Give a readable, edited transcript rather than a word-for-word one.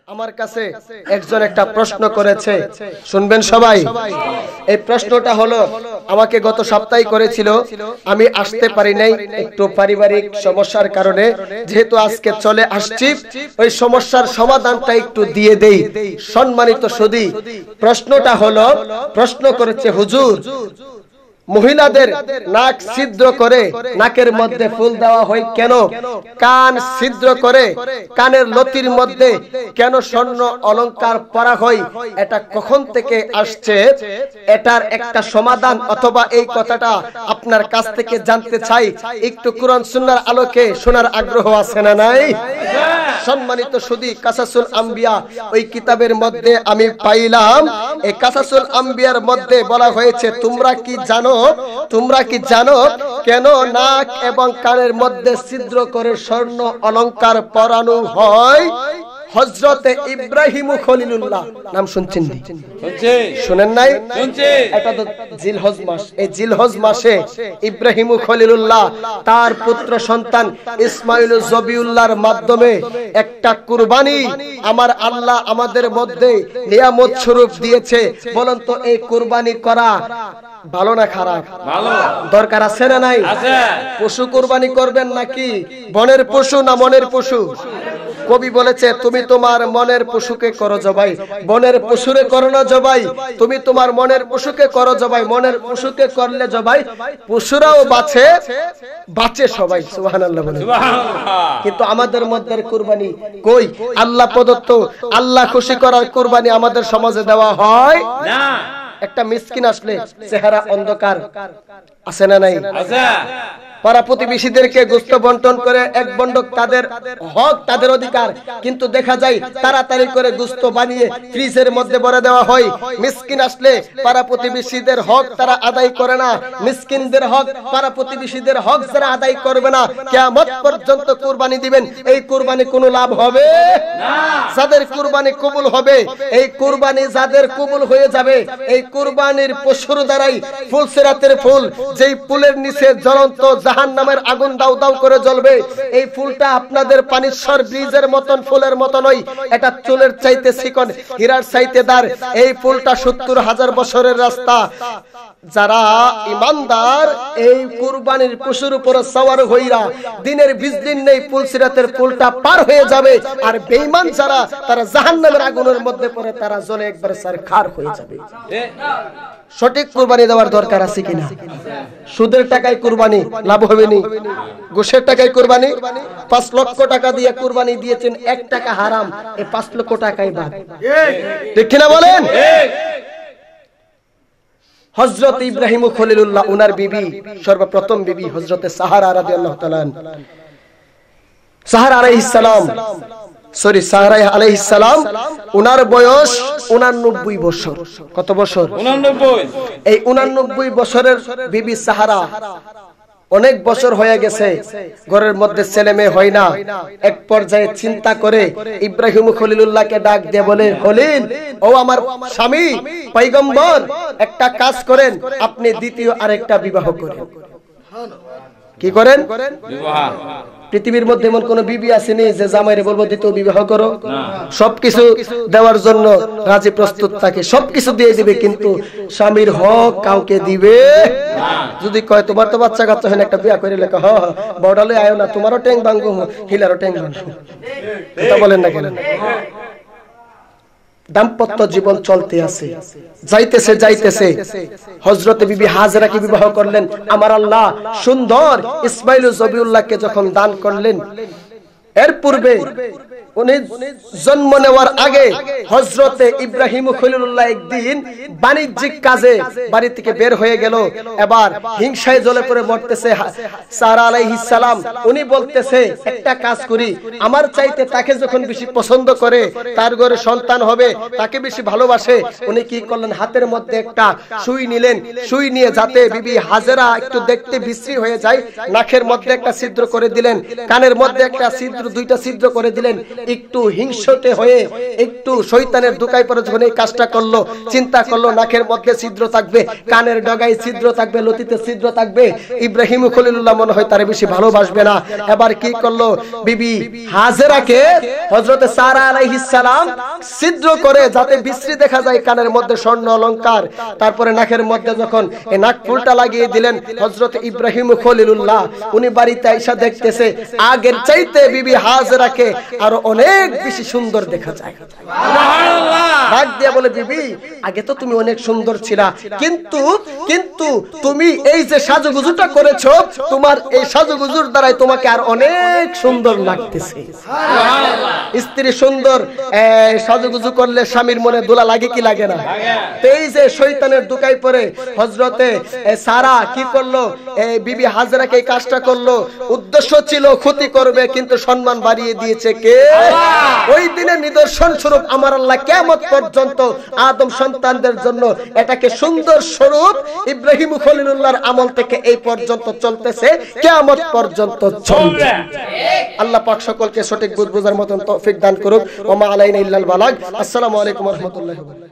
আমার কাছে একজন একটা প্রশ্ন করেছে, শুনবেন সবাই। এই প্রশ্নটা হলো, আমাকে গত সপ্তাহে করেছিল, আমি আসতে পারি নাই একটু পারিবারিক সমস্যার কারণে। যেহেতু আজকে চলে আসছি, ওই সমস্যার সমাধানটা একটু দিয়ে দেই। সম্মানিত সুধী, প্রশ্নটা হলো, প্রশ্ন করেছে, হুজুর, মহিলাদের নাক ছিদ্র করে নাকের মধ্যে ফুল দেওয়া হয় কেন? কান ছিদ্র করে কানের লতির মধ্যে কেন স্বর্ণ অলংকার পরা হয়? এটা কখন থেকে আসছে? এটার একটা সমাধান অথবা এই কথাটা আপনার কাছ থেকে জানতে চাই। একটু কোরআন সুন্নাহর আলোকে শোনার আগ্রহ আছে না নাই? সম্মানিত সুধী, কাসাসুল আম্বিয়া ওই কিতাবের মধ্যে আমি পাইলাম, এই কাসাসুল আম্বিয়ার মধ্যে বলা হয়েছে, তোমরা কি জানো কেন নাক এবং কানের মধ্যে ছিদ্র করে স্বর্ণ অলংকার পরানো হয়? হযরতে ইব্রাহিম খলিলুল্লাহ নাম শুনছেন? শুনেন নাই? এটা তো জিলহজ মাস। এই জিলহজ মাসে ইব্রাহিম খলিলুল্লাহ তার পুত্র সন্তান ইসমাইল জবিউল্লাহর মাধ্যমে একটা কুরবানি আমার আল্লাহ আমাদের মধ্যে নিয়ামত স্বরূপ দিয়েছে। বলেন তো, এই কুরবানি করা ভালো না খারাপ? ভালো। দরকার আছে না নাই? আছে। পশু কুরবানি করবেন নাকি বনের পশু না মনের পশু? কবি বলেছে, তুমি তোমার মনের পশুকে করো জবাই, বনের পশুরে করো না জবাই। তুমি তোমার মনের পশুকে করো জবাই, মনের পশুকে করলে জবাই পশুরাও বাঁচে সবাই। সুবহানাল্লাহ বলেন। কিন্তু আমাদের মধ্যে কুরবানি কই? আল্লাহ প্রদত্ত, আল্লাহ খুশি করার কুরবানি আমাদের সমাজে দেওয়া হয় না। একটা মিসকিন আসলে চেহারা অন্ধকার, আছে না নাই? আছে। পাড়া প্রতিবেশীদেরকে গোশত বন্টন করে এক বন্ডক, তাদের হক, তাদের অধিকার, কিন্তু দেখা যায় তাড়াতাড়ি করে গোশত বানিয়ে ফ্রিজের মধ্যে ভরে দেওয়া হয়। মিসকিন আসলে পাড়া প্রতিবেশীদের হক তারা আদায় করে না। মিসকিনদের হক, পাড়া প্রতিবেশীদের হক যারা আদায় করবে না, কিয়ামত পর্যন্ত কুরবানি দিবেন, এই কুরবানি কোনো লাভ হবে না। যাদের কুরবানি কবুল হবে, এই কুরবানি যাদের কবুল হয়ে যাবে, এই কুরবানির পশুর দ্বারাই ফুলসিরাতের ফুল, যেই ফুলের নিচে জ্বলন্ত জাহান্নামের আগুন দাউ দাউ করে জ্বলবে, এই ফুলটা আপনাদের পানিশ্বর ব্রিজের মতন ফুলের মত নয়, এটা চুলের চাইতে চিকন, হীরার চাইতে দার। এই ফুলটা ৭০,০০০ বছরের রাস্তা। যারা ইমানদার, এই কুরবানির পশুর উপরে সওয়ার হইরা দিনের ২০ দিন নেই ফুলসিরাতের ফুলটা পার হয়ে যাবে। আর বেঈমান যারা, তারা জাহান্নামের আগুনের মধ্যে পড়ে তারা জ্বলে একবারে সারখার হয়ে যাবে। সঠিক কুরবানি দেওয়ার দরকার আছে কিনা? সুদের টাকায় কুরবানি লাভ হবে নি? ঘুষের টাকায় কুরবানি? ৫ লক্ষ টাকা দিয়ে কুরবানি দিয়েছেন, ১ টাকা হারাম, এই ৫ লক্ষ টাকাই বাদ। ঠিক কিনা বলেন? হযরত ইব্রাহিম খলিলুল্লাহ, উনার বিবি, সর্বপ্রথম বিবি হযরতে সাহারা রাদিয়াল্লাহু তাআলা, সাহারা আলাইহিস সালাম, উনার বয়স 89 বছর। কত বছর? 89। এই 89 বছরের বিবি সাহারা, অনেক বছর হয়ে গেছে, ঘরের মধ্যে ছেলে মেয়ে হয় না। এক পর্যায়ে চিন্তা করে ইব্রাহিম খলিলুল্লাহকে ডাক দিয়ে বলে, খলিল, ও আমার স্বামী পয়গম্বর, একটা কাজ করেন, আপনি দ্বিতীয় আরেকটা বিবাহ করেন। কি করেন? বিবাহ। পৃথিবীর মধ্যে এমন কোন বিবি আসেনি যে জামাইরে বলবো দ্বিতীয় বিবাহ করো? সবকিছু দেওয়ার জন্য রাজি প্রস্তুত থাকে, সবকিছু দিয়ে দিবে, কিন্তু স্বামীর হক কাউকে দিবে না। যদি কয় তোমার তো বাচ্চা কাচ্চা হয় না, একটা বিয়া করে লেখা, বড়ালে আয়ো না, তোমারও ট্যাং ভাঙবো, হিলারও ট্যাং ভাঙবো, কথা বলেন না কেন? দাম্পত্য জীবন চলতে আছে, যাইতেছে। হযরত বিবি হাজরাকে বিবাহ করলেন আমার আল্লাহ। সুন্দর ইসমাইল জবিউল্লাহকে যখন দান করলেন, এর পূর্বে উনি জন্ম নেওয়ার আগে হযরতে ইব্রাহিম খলিলুল্লাহ একদিন বাণিজ্যিক কাজে বাড়ি থেকে বের হয়ে গেল। এবার হিংসায় জ্বলে পড়ে মরতেছে সারা আলাইহিস সালাম। উনি বলতেছে, একটা কাজ করি, আমার চাইতে তাকে যখন বেশি পছন্দ করে, তার ঘরে সন্তান হবে, তাকে বেশি ভালোবাসে। উনি কি করলেন? হাতের মধ্যে একটা সুই নিলেন। সুই নিয়ে যাতে বিবি হাজেরা একটু দেখতে বিশ্রী হয়ে যায়, নাকের মধ্যে একটা ছিদ্র করে দিলেন, কানের মধ্যে একটা ছিদ্র, দুইটা ছিদ্র করে দিলেন। একটু হিংসটে হয়ে একটু শয়তানের দুকায় পড়ে যখন এই কাজটা করলো, চিন্তা করলো নাকের মধ্যে ছিদ্র থাকবে, কানের ডগায় ছিদ্র থাকবে, লতিতে ছিদ্র থাকবে, ইব্রাহিম খলিলুল্লাহ মনে হয় তারে বেশি ভালোবাসবে না। এবার কি করলো, বিবি হাজেরাকে হযরতে সারা আলাইহিস সালাম ছিদ্র করে যাতে বিশ্রী দেখা যায়, কানের মধ্যে স্বর্ণ অলংকার, তারপরে নাকের মধ্যে যখন এই নাক ফুলটা লাগিয়ে দিলেন হযরতে ইব্রাহিম খলিলুল্লাহ, উনি বাড়িতে আইসা দেখতেছে আগের চাইতে বিবি হাজেরাকে আরো অনেক বেশি সুন্দর দেখা যায়। সুবহানাল্লাহ। ডাক দিয়া বলে, বিবি আগে তো তুমি অনেক সুন্দর ছিলা, কিন্তু তুমি এই যে সাজুগুজুটা করেছো, তোমার এই সাজুগুজুর দ্বারাই তোমাকে আর অনেক সুন্দর লাগতেছে। সুবহানাল্লাহ। স্ত্রী সুন্দর সাজুগুজু করলে স্বামীর মনে দোলা লাগে কি লাগে না? তো এই যে শয়তানের দুকায় পড়ে হযরতে সারা কি করলো, এই বিবি হাজেরাকে এই কাজটা করলো, উদ্দেশ্য ছিল ক্ষতি করবে, কিন্তু সম্মান বাড়িয়ে দিয়েছে কে? ওই দিনের নিদর্শন স্বরূপ আমার আল্লাহ কিয়ামত পর্যন্ত আদম সন্তানদের জন্য এটাকে সুন্দর স্বরূপ ইব্রাহিম খলিলুল্লাহর আমল থেকে এই পর্যন্ত চলতেছে, কিয়ামত পর্যন্ত চলবে। আল্লাহ পাক সকলকে সঠিক বুঝ বোঝার মতন তৌফিক দান করুক। ওয়া মা আলাইনা ইল্লাল বালাগ। আসসালামু আলাইকুম ওয়া রাহমাতুল্লাহি ওয়া বারাকাতুহু।